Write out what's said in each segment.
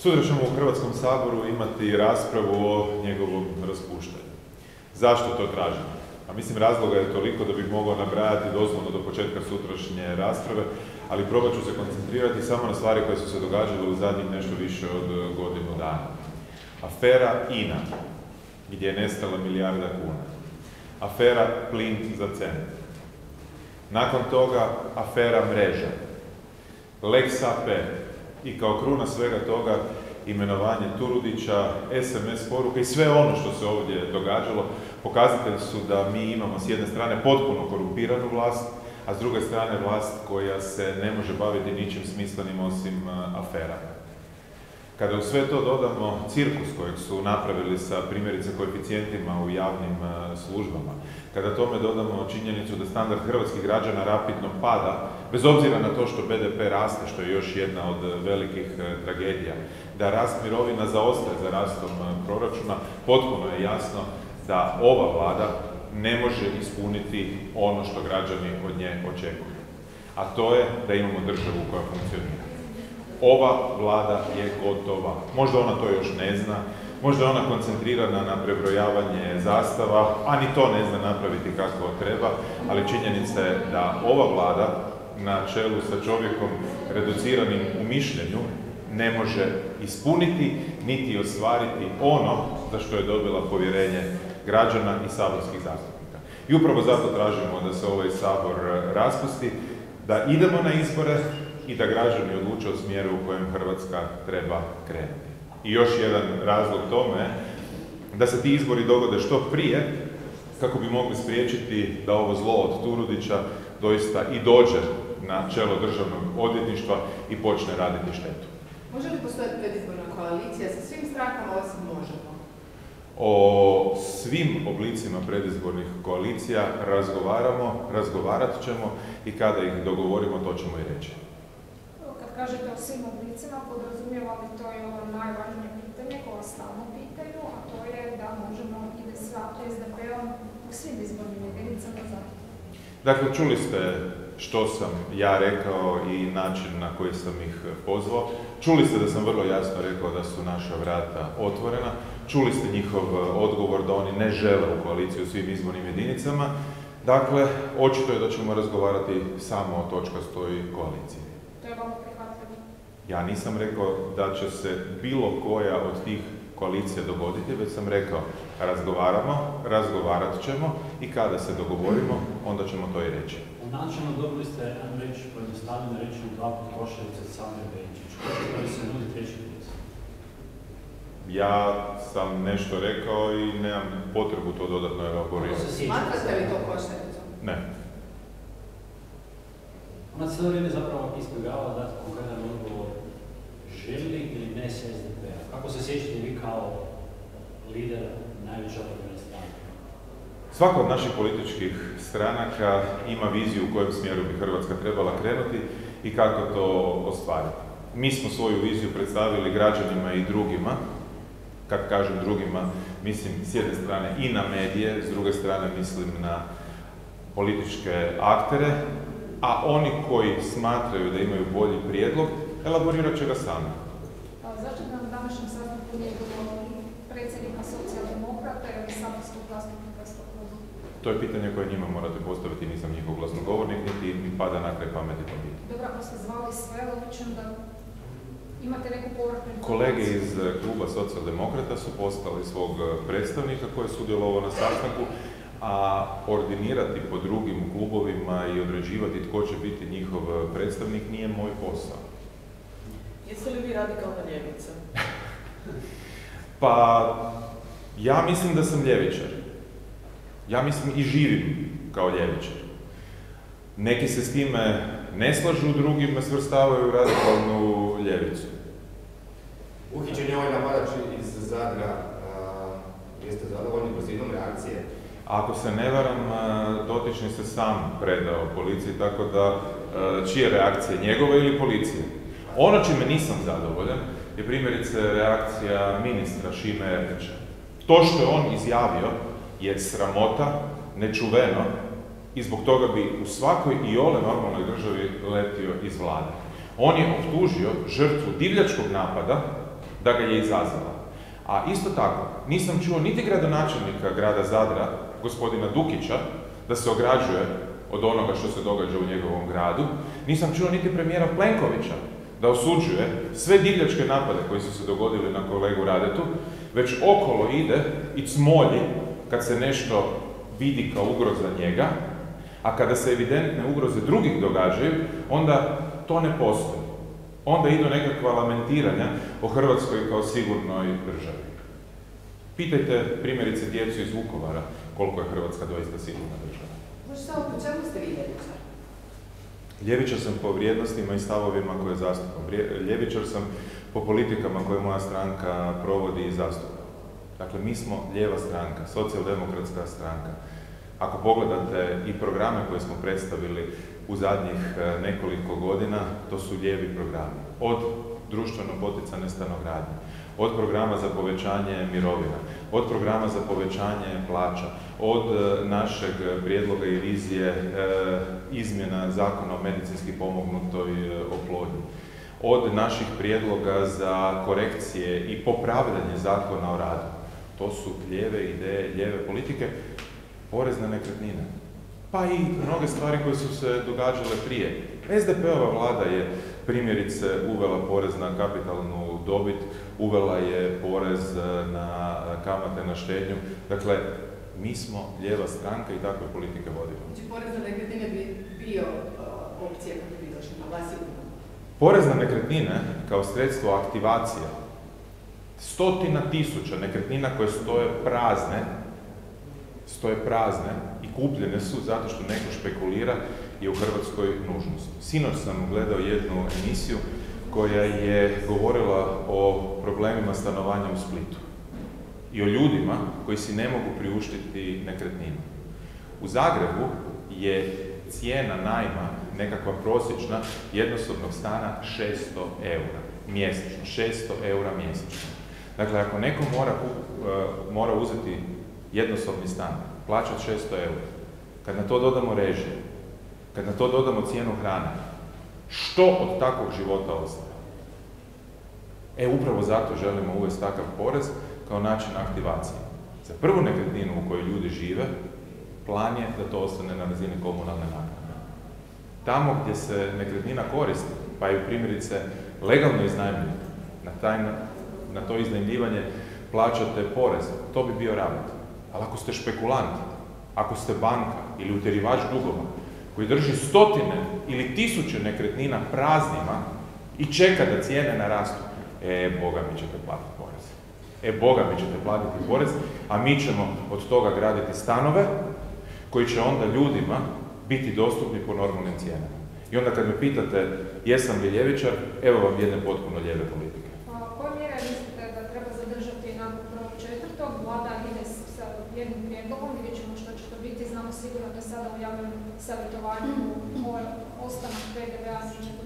Sutra ćemo u Hrvatskom saboru imati raspravu o njegovom raspuštanju. Zašto to tražimo? A mislim, razloga je toliko da bih mogao nabrajati doslovno do početka sutrašnje rasprave, ali probat ću se koncentrirati samo na stvari koje su se događale u zadnjih nešto više od godinu dana. Afera INA, gdje je nestala milijarda kuna. Afera plin za cent. Nakon toga afera mreža. Lex AP. I kao kruna svega toga imenovanje Turudića, SMS poruke i sve ono što se ovdje događalo pokazatelji su da mi imamo s jedne strane potpuno korumpiranu vlast, a s druge strane vlast koja se ne može baviti ničim smislenim osim aferama. Kada u sve to dodamo cirkus kojeg su napravili sa primjerice koeficijentima u javnim službama, kada tome dodamo činjenicu da standard hrvatskih građana rapidno pada, bez obzira na to što BDP raste, što je još jedna od velikih tragedija, da rast mirovina zaostaje za rastom proračuna, potpuno je jasno da ova vlada ne može ispuniti ono što građani od nje očekuju. A to je da imamo državu koja funkcionira. Ova vlada je gotova. Možda ona to još ne zna, možda je ona koncentrirana na prebrojavanje zastava, a ni to ne zna napraviti kako treba, ali činjenica je da ova vlada na čelu sa čovjekom reduciranim u mišljenju ne može ispuniti niti ostvariti ono za što je dobila povjerenje građana i saborskih zastupnika. I upravo zato tražimo da se ovaj sabor raspusti, da idemo na izbore i da građani odluče o smjeru u kojem Hrvatska treba krenuti. I još jedan razlog tome da se ti izbori dogode što prije, kako bi mogli spriječiti da ovo zlo od Turudića doista i dođe na čelo državnog odvjetništva i počne raditi štetu. Može li postojati predizborna koalicija sa svim strankama osim Možda? O svim oblicima predizbornih koalicija razgovarat ćemo i kada ih dogovorimo, to ćemo i reći. Kad kažete o svim oblicima, podrazumijeva li to je ono najvažnije pitanje koje stalno pitaju, a to je da možemo ide sa SDP-om u svim izbornim jedinicama za. Dakle, čuli ste što sam ja rekao i način na koji sam ih pozvao. Čuli ste da sam vrlo jasno rekao da su naša vrata otvorena. Čuli ste njihov odgovor da oni ne žele u koaliciju u svim izbornim jedinicama. Dakle, očito je da ćemo razgovarati samo o točkastoj koaliciji. To je vam prihvatljivo? Ja nisam rekao da će se bilo koja od tih koalicija dogoditi, već sam rekao razgovarat ćemo i kada se dogovorimo, onda ćemo to i reći. Načelno dobili ste, ajmo reći, pojednostavljeno reći dva potrošajuća same Benčić. Kako li se nudi treći put? Ja sam nešto rekao i nemam potrebu to dodatno elaborirati. Smatrate li to poštenicom? Ne. Ona cijelo vrijeme zapravo izbjegava dati konkretan odgovor želi ili ne s SDP-a. Kako se sjećate vi kao lider najveća oporbene stranke? Svaka od naših političkih stranaka ima viziju u kojem smjeru bi Hrvatska trebala krenuti i kako to ostvariti. Mi smo svoju viziju predstavili građanima i drugima. Kad kažem drugima, mislim s jedne strane i na medije, s druge strane mislim na političke aktere, a oni koji smatraju da imaju bolji prijedlog, elaborirat će ga sami. Zašto nam današnjem sastanku nije bilo predsjednika socijaldemokrata ili saborskog zastupnika s tog kluba? To je pitanje koje njima morate postaviti, nisam njihov glasnogovornik, niti mi pada na kraj pameti to biti. Dobro, ako ste zvali sve, logično da imate neku povratnu informaciju. Kolege iz kluba socijaldemokrata su postali svog predstavnika koji je sudjelovao na sastanku, a ordinirati po drugim klubovima i određivati tko će biti njihov predstavnik nije moj posao. Jeste li vi radikalna ljevica? Pa, ja mislim da sam ljevičar. Ja mislim i živim kao ljevičar. Neki se s time ne slažu, drugi me svrstavaju u radikalnu ljevicu. Uhićen je ovaj napadač iz Zadra. Jeste zadovoljni brzinom reakcije? Ako se ne varam, dotični se sam predao policiji, tako da čije reakcije, njegove ili policije? Ono čime nisam zadovoljan je primjerice reakcija ministra Šime Erlića. To što je on izjavio je sramota, nečuveno i zbog toga bi u svakoj iole normalnoj državi letio iz vlade. On je optužio žrtvu divljačkog napada da ga je izazvala. A isto tako, nisam čuo niti gradonačelnika grada Zadra, gospodina Dukića, da se ograđuje od onoga što se događa u njegovom gradu. Nisam čuo niti premijera Plenkovića da osuđuje sve divljačke napade koji su se dogodili na kolegu Radetu, već okolo ide i cmolji kad se nešto vidi kao ugroza njega, a kada se evidentne ugroze drugih događaju, onda to ne postoji. Onda idu nekakva lamentiranja o Hrvatskoj kao sigurnoj državi. Pitajte primjerice djecu iz Vukovara koliko je Hrvatska doista sigurna država. Možda samo po čemu ste vi ljevičar? Ljevičar sam po vrijednostima i stavovima koje zastupam. Ljevičar sam po politikama koje moja stranka provodi i zastupa. Dakle, mi smo lijeva stranka, socijaldemokratska stranka. Ako pogledate i programe koje smo predstavili u zadnjih nekoliko godina, to su lijevi programi. Od društveno poticane stanogradnje, od programa za povećanje mirovina, od programa za povećanje plaća, od našeg prijedloga i vizije izmjena zakona o medicinski pomognutoj oplodnji, od naših prijedloga za korekcije i popravljanje zakona o radu. To su lijeve ideje, lijeve politike, porez na nekretnine. Pa i mnoge stvari koje su se događale prije. SDP-ova vlada je primjerice uvela porez na kapitalnu dobit, uvela je porez na kamate na štednju. Dakle, mi smo lijeva stranka i takve politike vodimo. Znači, porez na nekretnine bi bio opcija kada bi došli na vlast sigurno? Porez na nekretnine kao sredstvo aktivacije 100.000 nekretnina koje stoje prazne i kupljene su zato što neko špekulira je u Hrvatskoj nužnost. Sinoć sam gledao jednu emisiju koja je govorila o problemima stanovanja u Splitu i o ljudima koji si ne mogu priuštiti nekretninu. U Zagrebu je cijena najma nekakva prosječna jednosobnog stana 600 eura mjesečno. 600 eura mjesečno. Dakle, ako neko mora uzeti jednosobni stan, plaćati 600 eura, kad na to dodamo režije, kad na to dodamo cijenu hrane, što od takvog života ostaje? Upravo zato želimo uvesti takav porez kao način aktivacije. Za prvu nekretninu u kojoj ljudi žive, plan je da to ostane na razini komunalne naknade. Tamo gdje se nekretnina koristi, pa ju primjerice legalno iznajmljuje, na to iznajmljivanje plaćate porez, to bi bio rabat. Ali ako ste špekulant, ako ste banka ili utjerivač dugova koji drži stotine ili tisuće nekretnina praznima i čeka da cijene narastu, Boga mi ćete platiti porez. Boga mi ćete platiti porez, a mi ćemo od toga graditi stanove koji će onda ljudima biti dostupni po normalnim cijenama. I onda kad me pitate jesam li ljevičar, evo vam jedne potpuno lijeve politike. Koje mjere mislite da treba zadržati nakon 1.4. Vlada ide sa jednim prijedlogom, vidjet ćemo što će to biti, znamo sigurno da sada u javnom savjetovanju ostanak PDV-a za 4-5%.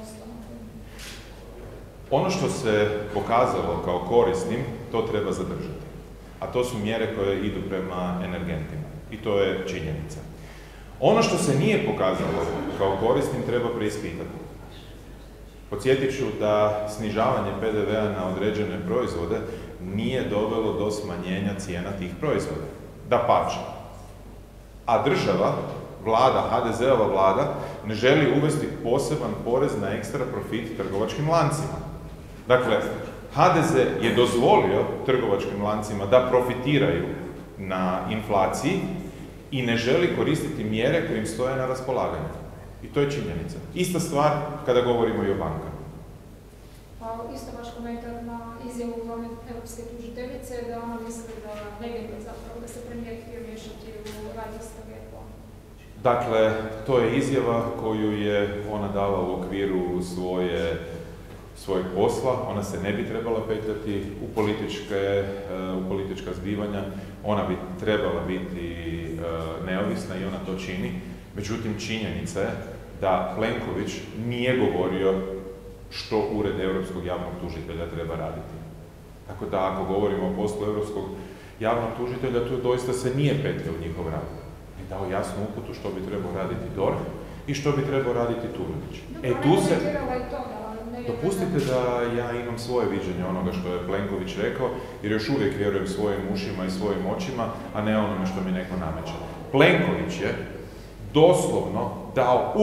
Ono što se pokazalo kao korisnim, to treba zadržati. A to su mjere koje idu prema energentima. I to je činjenica. Ono što se nije pokazalo kao korisnim treba preispitati. Podsjetit ću da snižavanje PDV-a na određene proizvode nije dovelo do smanjenja cijena tih proizvoda. Dapače. A država, vlada, HDZ-ova vlada, ne želi uvesti poseban porez na ekstra profit trgovačkim lancima. Dakle, HDZ je dozvolio trgovačkim lancima da profitiraju na inflaciji i ne želi koristiti mjere koje im stoje na raspolaganju. I to je činjenica. Ista stvar kada govorimo i o bankama. Isto vaš komentar na izjavu glavne europske tužiteljice da ona misli da ne vjeruje zapravo da se premijer htio miješati u rad istrage. Dakle, to je izjava koju je ona dala u okviru svojeg posla. Ona se ne bi trebala petljati u politička zbivanja. Ona bi trebala biti neovisna i ona to čini. Međutim, činjenica je da Plenković nije govorio što Ured Europskog javnog tužitelja treba raditi. Tako da, ako govorimo o poslu Europskog javnog tužitelja, tu doista se nije petljao u njihov rad. Je dao jasnu uputu što bi trebao raditi DORH i što bi trebao raditi Turudić. Tu se... i to da Dopustite da ja imam svoje viđenje onoga što je Plenković rekao, jer još uvijek vjerujem svojim ušima i svojim očima, a ne onome što mi neko nameće. Plenković je doslovno dao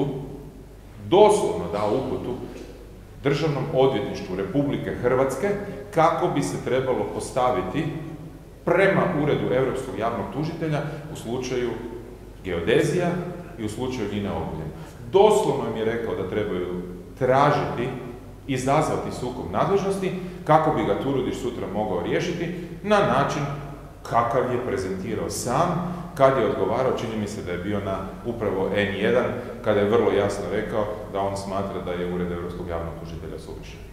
uputu Državnom odvjetništvu Republike Hrvatske kako bi se trebalo postaviti prema Uredu Europskog javnog tužitelja u slučaju geodezija i u slučaju Nine Obuljen. Doslovno im je rekao da trebaju tražiti, izazvati sukob nadležnosti kako bi ga Turudić sutra mogao riješiti na način kakav je prezentirao sam kad je odgovarao, čini mi se da je bio na upravo N1, kada je vrlo jasno rekao da on smatra da je Ured Europskog javnog tužitelja suvišan.